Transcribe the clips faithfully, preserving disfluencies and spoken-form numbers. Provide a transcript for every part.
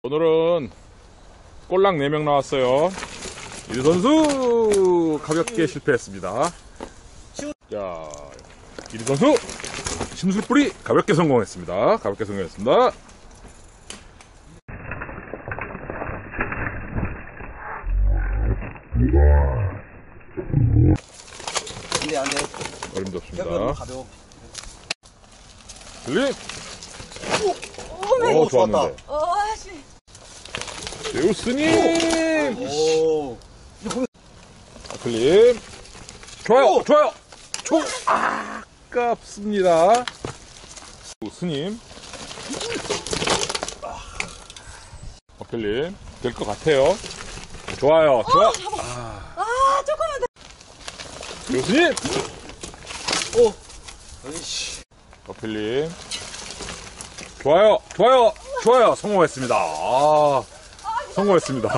오늘은 꼴랑 네 명 나왔어요. 일 선수 가볍게 실패했습니다. 자, 일 선수 심술뿌리 가볍게 성공했습니다. 가볍게 성공했습니다. 안돼 안돼. 어림도 없습니다. 가벼워. 들림. 오, 오, 좋았는데. 제우스님. 오. 들림. 좋아요, 좋아요. 초, 아깝습니다. 스님. 어필님. 될 것 같아요. 좋아요, 좋아. 아, 조금만 더. 제우스님. 오. 어이씨. 어필님. 좋아요, 좋아요, 좋아요. 성공했습니다. 아, 성공했습니다.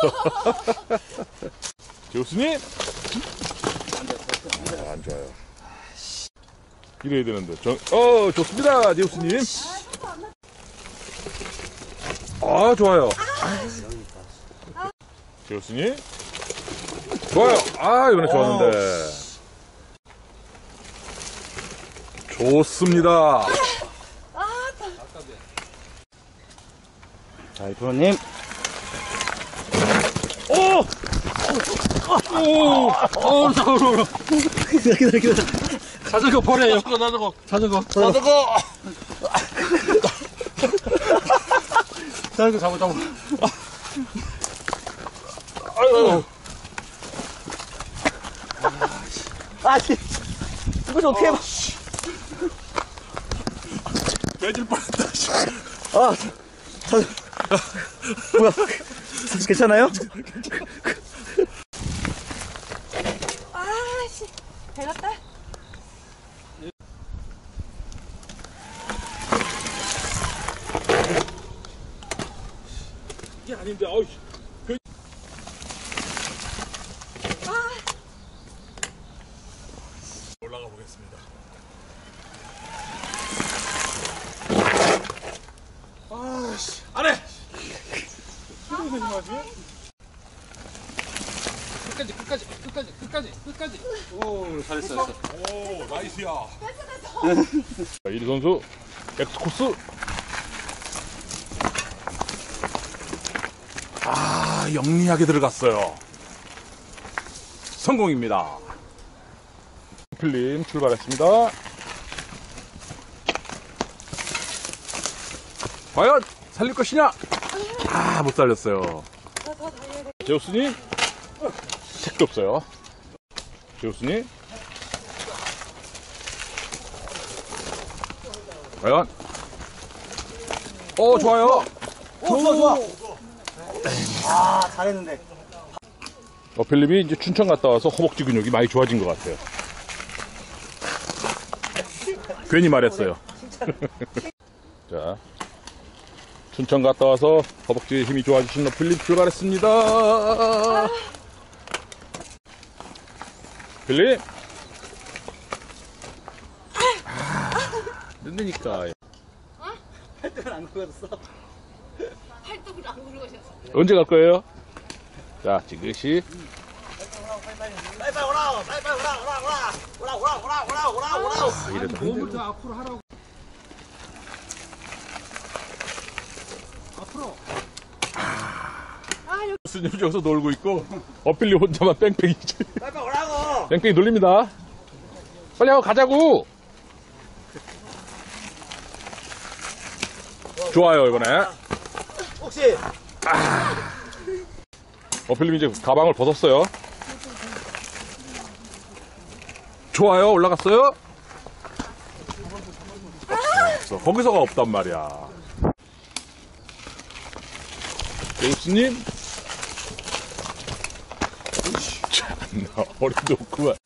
제우스님. 아, 안 좋아요. 이래야 되는데. 정, 어, 좋습니다. 제우스님. 아, 좋아요. 제우스님. 좋아요. 아, 이번에 좋았는데. 좋습니다. 자, 이프로님. 오! 오! 오, 서로. 기다려, 기다려, 기다려. 자전거 버려요. 자전거, 자전거. 자전거. 자전거 잡아, 잡아. 아유. 아, 씨. 이거 좀 어떻게 해봐. 빼질 뻔했다. 아, 자전거. 뭐야. 괜찮아요? 아씨, 배갔다. 이게 아닌데, 어이. 그... 아. 올라가 보겠습니다. 아씨, 안 해! 끝까지, 끝까지, 끝까지, 끝까지, 끝까지. 오, 잘했어, 잘했어. 오, 나이스야. 일 선수, 엑스코스. 아, 영리하게 들어갔어요. 성공입니다. 필름 출발했습니다. 과연 살릴 것이냐? 아, 못 살렸어요. 제우스님, 택도 없어요. 제우스님, 과연? 어, 좋아요. 오, 좋아, 좋아. 아, 잘했는데. 어, 필립이 이제 춘천 갔다 와서 허벅지 근육이 많이 좋아진 것 같아요. 괜히 말했어요. 자, 춘천 갔다 와서 허벅지에 힘이 좋아지신 필립 출발했습니다. 필립. 아, 늦으니까. 팔뚝은 안 굴렀어. 팔뚝을 안 굴러가셨어. 언제 갈 거예요? 자, 지그시. 빨리빨리 오라! 빨리빨리 오라! 오라! 오라! 오라! 오라! 오라! 오라! 오라! 오라! 아, 이래도 안 되고. 앞으로 하라고. 앞으로. 아, 여기. 스님 여기서 놀고 있고, 어필리 혼자만 뺑뺑이지. 빨리빨리 오라고! 뺑뺑이 돌립니다. 빨리 하고 가자고! 좋아요, 이번에. 혹시 어필님 이제 가방을 벗었어요. 좋아요, 올라갔어요. 없어. 거기서가 없단 말이야. 제우스님. 참나, 어림도 없구만.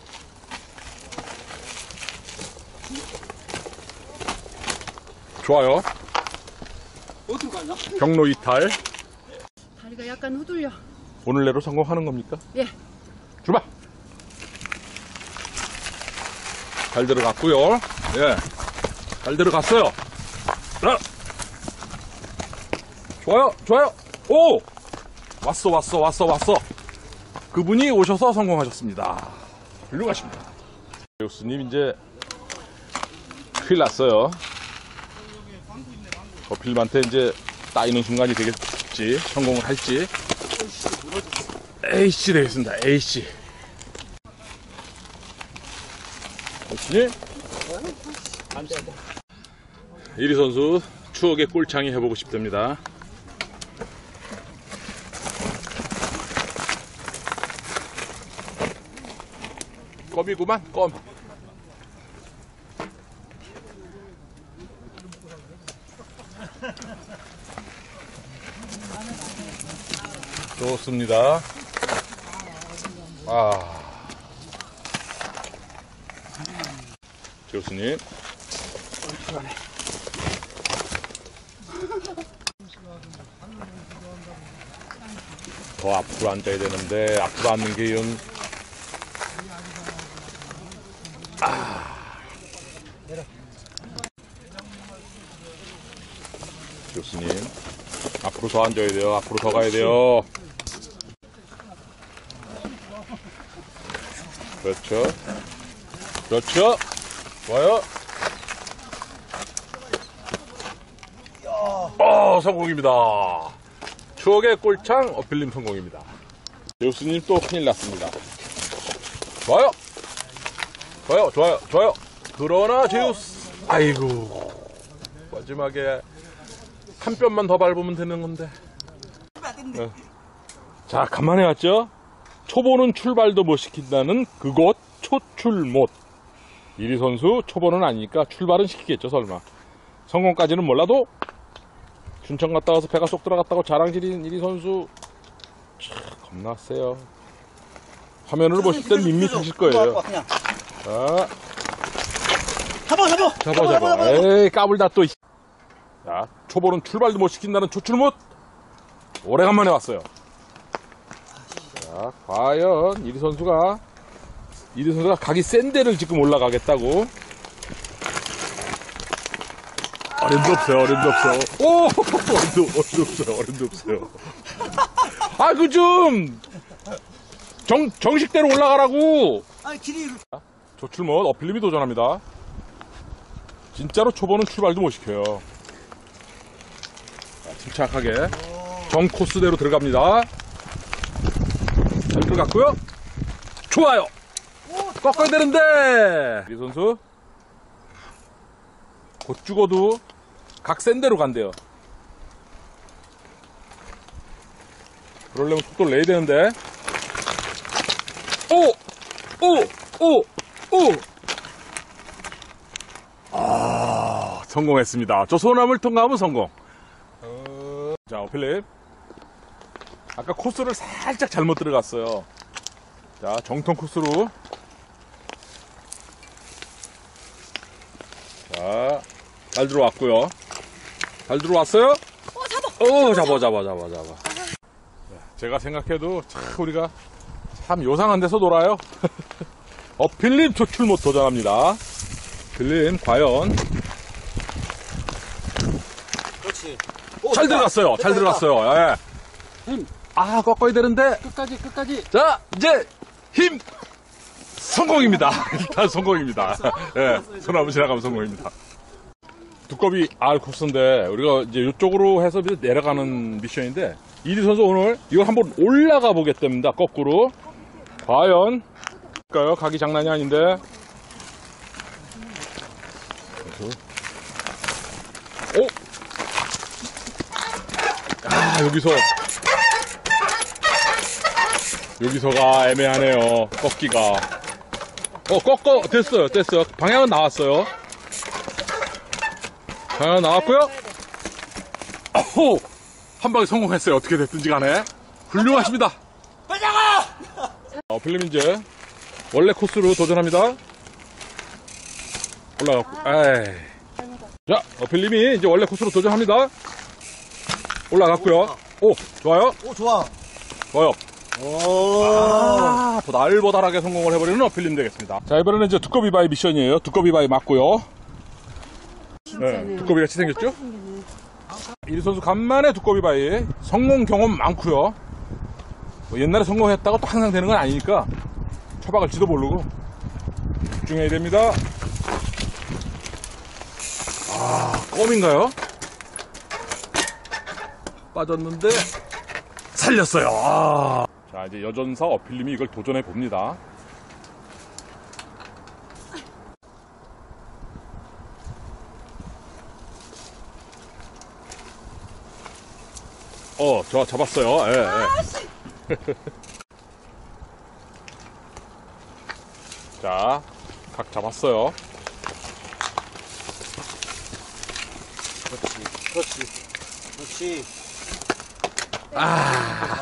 좋아요. 어디로 가냐? 경로 이탈. 다리가 약간 후들려. 오늘 내로 성공하는 겁니까? 예. 출발! 잘 들어갔고요. 예. 잘 들어갔어요. 자. 좋아요, 좋아요. 오! 왔어, 왔어, 왔어, 왔어. 그분이 오셔서 성공하셨습니다. 훌륭하십니다. 교수님, 이제 큰일 났어요. 어필님한테 이제 따이는 순간이 되겠지. 성공을 할지. 에이씨 되겠습니다. 에이씨. 교수님. 이리 선수 추억의 꼴창이 해보고 싶답니다. 껌이구만, 껌. 좋습니다. 아. 교수님. 더 앞으로 앉아야 되는데, 앞으로 앉는 게 영. 아. 교수님. 앞으로 더 앉아야 돼요. 앞으로 더 가야 돼요. 그렇죠. 그렇죠. 좋아요. 어, 성공입니다. 추억의 꼴창 어필님 성공입니다. 교수님 또 큰일 났습니다. 좋아요. 좋아요, 좋아요, 좋아요. 그러나 제우스. 아이고. 마지막에 한 뼘만 더 밟으면 되는 건데. 어. 자, 간만에 왔죠? 초보는 출발도 못 시킨다는 그곳 초출못. 이리 선수 초보는 아니니까 출발은 시키겠죠, 설마. 성공까지는 몰라도 춘천 갔다 와서 배가 쏙 들어갔다고 자랑질인 이리 선수 참 겁나 세요. 화면으로 보실 땐 밋밋하실 거예요. 자, 잡아 잡아 잡아 잡아. 에이, 까불다 또. 자, 초보는 출발도 못 시킨다는 초출못. 오래간만에 왔어요. 자, 과연 이리 선수가 이리 선수가 각이 센 데를 지금 올라가겠다고. 어림도 없어요, 어림도 없어요. 오! 어림도, 어림도 없어요, 어림도 없어요. 아, 그 좀! 정, 정식대로 올라가라고! 아, 길이. 조출못, 어필님이 도전합니다. 진짜로 초보는 출발도 못 시켜요. 자, 침착하게. 정 코스대로 들어갑니다. 잘 들어갔고요. 좋아요! 꺾어야 되는데! 이 선수. 곧 죽어도 각 센 대로 간대요. 그러려면 속도를 내야 되는데. 오! 오! 오! 오! 아, 성공했습니다. 저 소나무를 통과하면 성공. 어... 자, 어필님. 아까 코스를 살짝 잘못 들어갔어요. 자, 정통 코스로. 자, 잘 들어왔고요. 잘 들어왔어요? 어, 잡아. 오, 잡아, 잡아, 잡아, 잡아. 제가 생각해도 참 우리가 참 요상한 데서 놀아요. 어필님 초출못 도전합니다. 필님 과연 그렇지. 잘 들어갔어요. 잘 들어갔어요. 예. 힘. 아, 꺾어야 되는데. 끝까지 끝까지. 자, 이제 힘 성공입니다. 일단 성공입니다. 예, 소나무 지나가면 성공입니다. 두꺼비 R 코스인데 우리가 이제 이쪽으로 해서 내려가는 미션인데 이리 선수 오늘 이거 한번 올라가 보겠답니다. 거꾸로. 과연 볼까요? 각이 장난이 아닌데. 오! 아, 여기서 여기서가 애매하네요. 꺾기가. 어, 꺾어 됐어요. 됐어요. 방향은 나왔어요. 방향은 나왔고요. 오! 한 방에 성공했어요. 어떻게 됐든지 간에. 훌륭하십니다. 빨리 나가! 어, 필름 이제 원래 코스로 도전합니다. 올라갔고, 에이. 자, 어, 필름이 이제 원래 코스로 도전합니다. 올라갔고요. 오, 좋아요. 오, 좋아. 좋아요. 오. 아, 더 날보다하게 성공을 해버리는 어필님 되겠습니다. 자, 이번에는 이제 두꺼비 바위 미션이에요. 두꺼비 바위 맞고요. 네, 두꺼비 같이 생겼죠? 이리 선수 간만에 두꺼비 바위. 성공 경험 많고요. 뭐 옛날에 성공했다고 또 항상 되는 건 아니니까 처박을지도 모르고 집중해야 됩니다. 아, 껌인가요? 빠졌는데 살렸어요. 아. 자, 이제 여전사 어필님이 이걸 도전해 봅니다. 어, 저 잡았어요. 예, 예. 자, 각 잡았어요. 그렇지, 그렇지, 그렇지. 아,